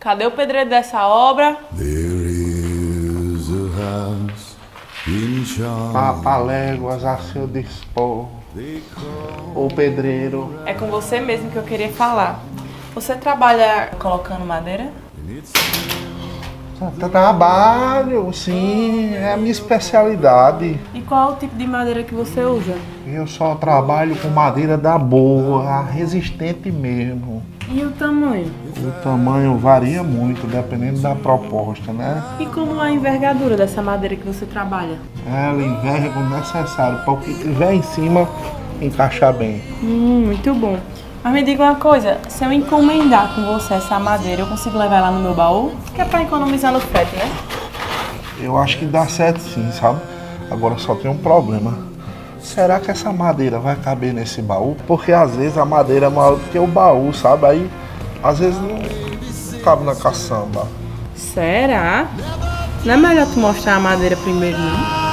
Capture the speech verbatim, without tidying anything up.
Cadê o pedreiro dessa obra? Papaléguas a seu dispor, o pedreiro. É com você mesmo que eu queria falar. Você trabalha colocando madeira? Trabalho, sim, é a minha especialidade. E qual é o tipo de madeira que você usa? Eu só trabalho com madeira da boa, resistente mesmo. E o tamanho? O tamanho varia muito, dependendo da proposta, né? E como é a envergadura dessa madeira que você trabalha? Ela enverga o necessário para o que tiver em cima encaixar bem. Hum, muito bom. Mas me diga uma coisa, se eu encomendar com você essa madeira, eu consigo levar ela no meu baú? Que é pra economizar no frete, né? Eu acho que dá certo sim, sabe? Agora só tem um problema. Será que essa madeira vai caber nesse baú? Porque às vezes a madeira é maior do que o baú, sabe? Aí às vezes não cabe na caçamba. Será? Não é melhor tu mostrar a madeira primeiro, não?